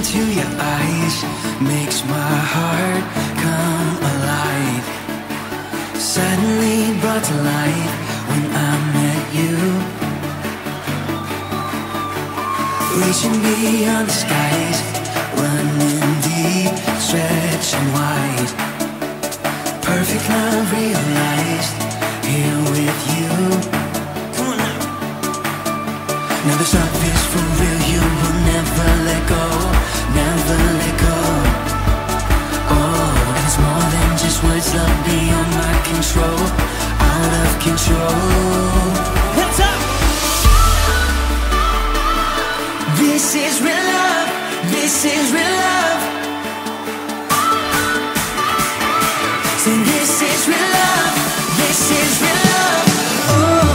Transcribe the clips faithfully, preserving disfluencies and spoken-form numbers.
into your eyes makes my heart come alive. Suddenly brought to life when I met you. Reaching beyond the skies, running deep, stretching wide. Perfect love realized here with you. Come on now. Now this love is for real, you will never let go, never let go. Oh, and it's more than just words, love beyond my control, out of control. Hands up! This is real love, this is real love. Say this is real love, this is real love. Oh.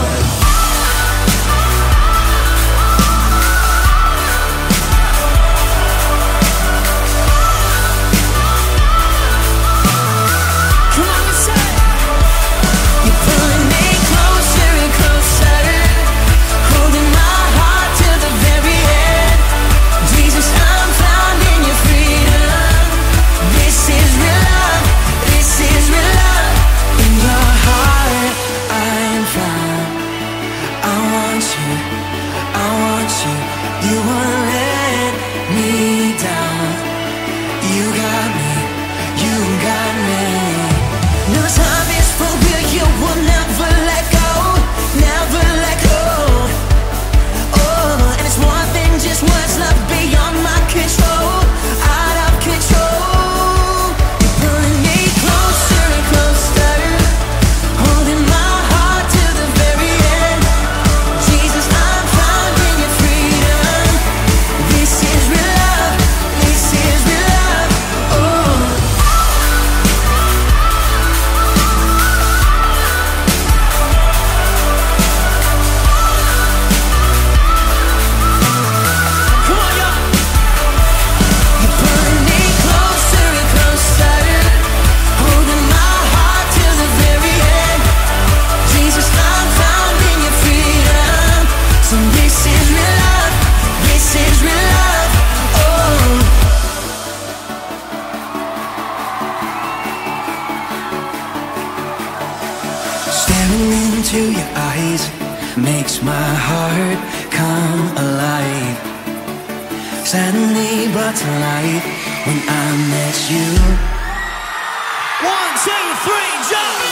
Into your eyes makes my heart come alive. Suddenly brought to life when I met you. One, two, three, jump!